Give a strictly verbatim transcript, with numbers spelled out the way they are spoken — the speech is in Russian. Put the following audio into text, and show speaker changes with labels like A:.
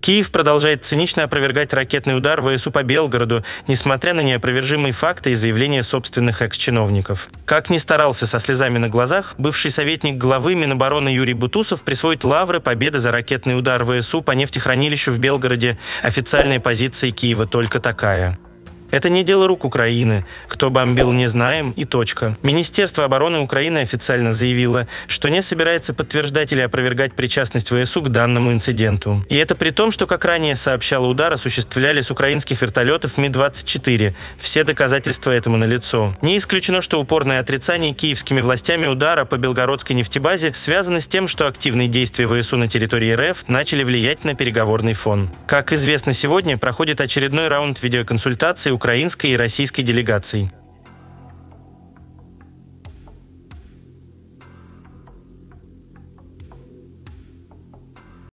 A: Киев продолжает цинично опровергать ракетный удар ВСУ по Белгороду, несмотря на неопровержимые факты и заявления собственных экс-чиновников. Как ни старался со слезами на глазах, бывший советник главы Минобороны Юрий Бутусов присвоит лавры победы за ракетный удар ВСУ по нефтехранилищу в Белгороде. Официальная позиция Киева только такая. Это не дело рук Украины. Кто бомбил, не знаем, и точка. Министерство обороны Украины официально заявило, что не собирается подтверждать или опровергать причастность ВСУ к данному инциденту. И это при том, что, как ранее сообщало, удар осуществляли с украинских вертолетов Ми двадцать четыре. Все доказательства этому налицо. Не исключено, что упорное отрицание киевскими властями удара по белгородской нефтебазе связано с тем, что активные действия ВСУ на территории РФ начали влиять на переговорный фон. Как известно, сегодня проходит очередной раунд видеоконсультаций украинской и российской делегаций.